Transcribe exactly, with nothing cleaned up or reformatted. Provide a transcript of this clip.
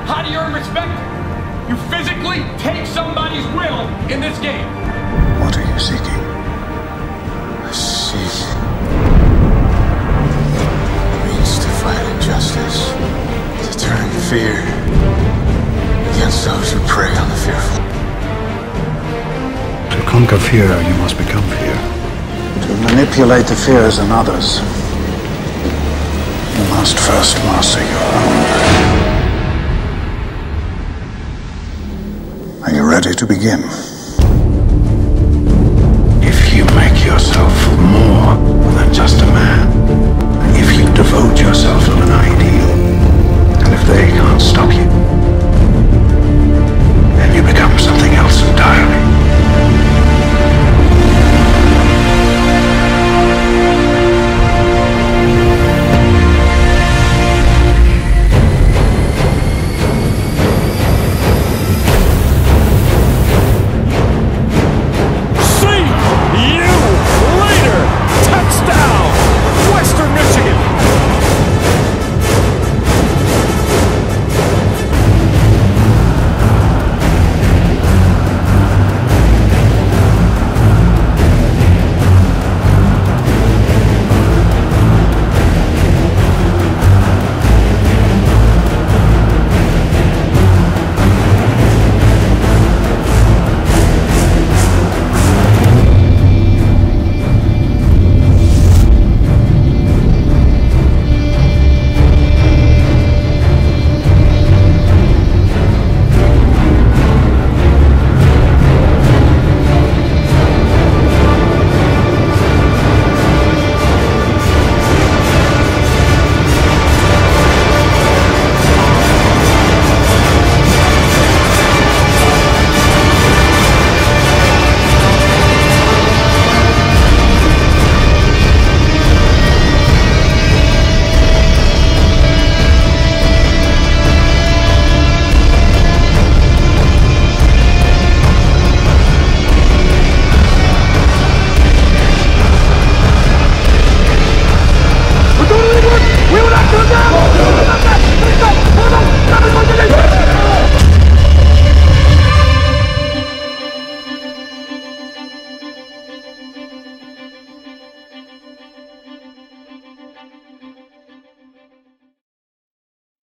How do you earn respect? You physically take somebody's will in this game. What are you seeking? I seek means to fight injustice, to turn fear against those who prey on the fearful. To conquer fear, you must become fear. To manipulate the fears in others, you must first master your own. Are you ready to begin? If you make yourself more than just a man, if you devote yourself